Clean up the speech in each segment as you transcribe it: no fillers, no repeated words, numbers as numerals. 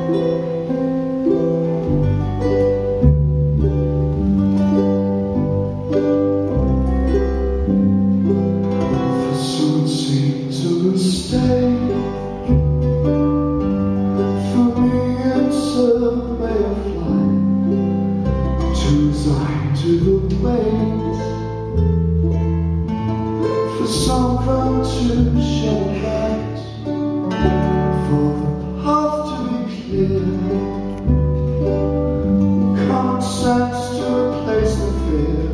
To the waves, for someone to shed light, for the path to be clear, common sense to replace the fear,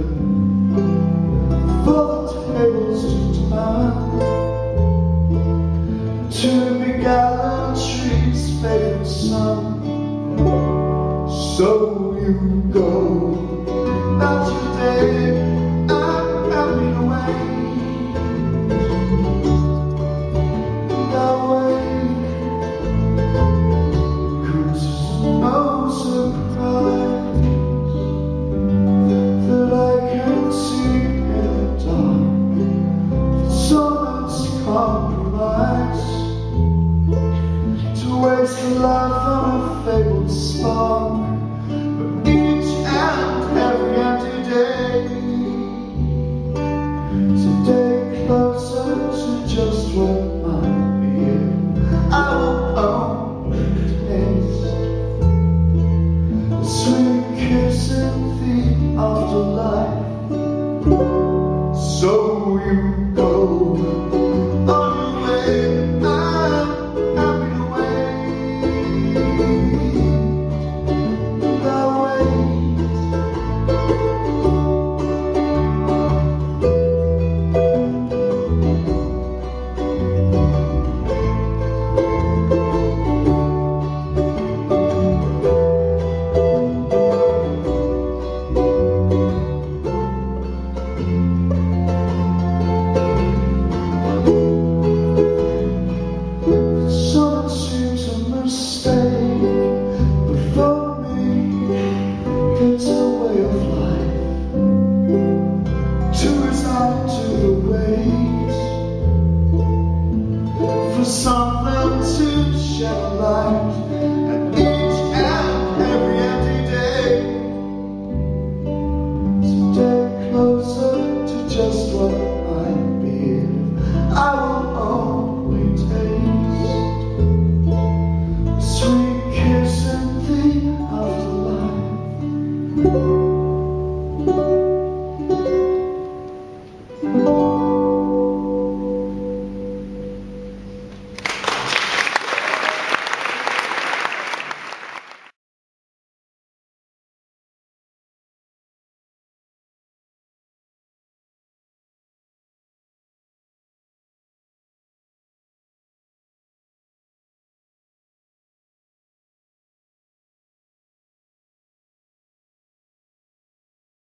for the tables to turn, to be gallantry's fading sun. So you go about your day and carry away that way, 'cause it's no surprise that I can see in the dark that someone's compromise to waste a life on a fabled spark.